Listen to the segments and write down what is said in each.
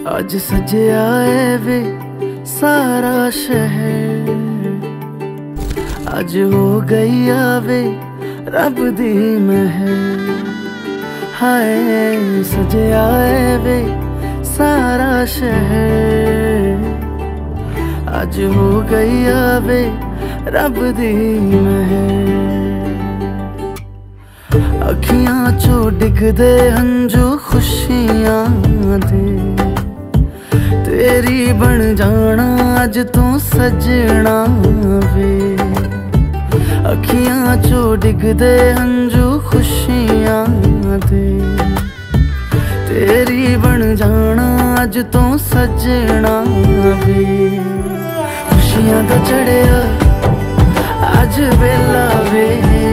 अज सजया है वे सारा शहर, अज हो गई आवे रब दी महर। हाय सजया है वे सारा शहर, अज हो गई आवे रब दी महर। अखियां चो डिगदे हंजू खुशियां दे, तेरी बन जाना अज तू सजना वे। अखियां चो डिगदे हंजू खुशियां दे, तेरी बन जाना अज तू सजना वे। खुशियां दा चढ़िया अज वेला वे,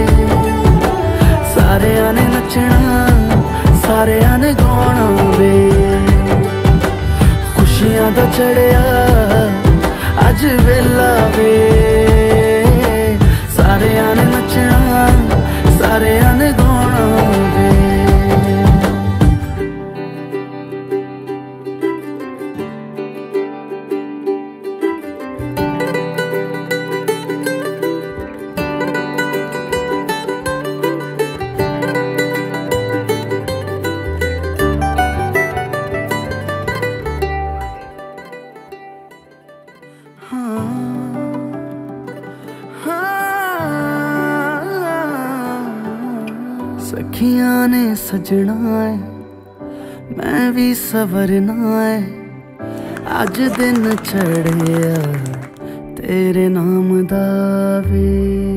सारेयां ने नचना सारेयां ने गाना वे। खुशियां दा चढ़िया अज वेला वे, सारेयां ने नचना सारेयां ने गाना वे। सखियां ने सजना है मैं भी सवरना है, अज दिन चढ़िया तेरे नाम दा वे।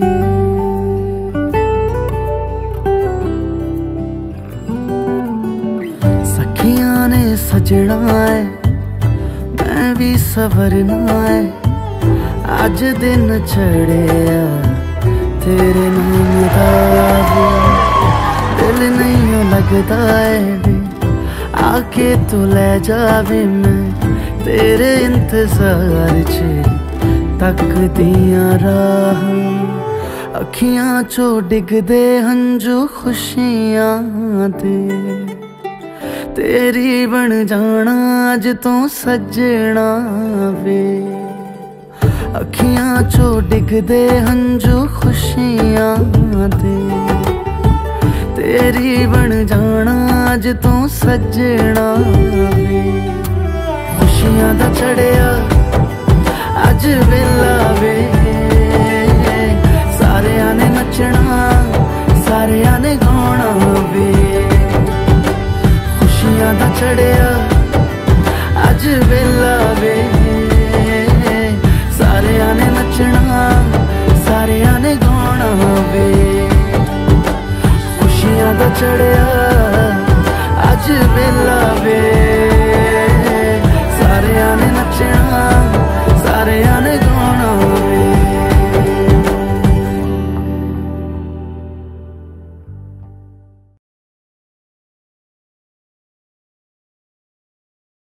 सखियां ने सजना है मैं भी सवरना है, अज दिन चढ़िया तेरे नाम दा वे। दिल नहीं लगता है वे आके तू ले जावे, मैं तेरे इंतजार च तकदियां राह। अखियां चो डिगदे हंजू खुशियां दे, तेरी बन जाना अज तू सजना वे। अखियां चो डिगदे हंजू खुशियां दे, तेरी बन जाना अज तू सजना वे। खुशियां दा चढ़िया अज वेला वे, सारेयां ने नचना सारेयां ने गाना वे। खुशियां दा चढ़िया अज वेला वे, सारेयां ने नचना सारेयां ने गाना वे। खुशियां दा चढ़िया अज वेला वे,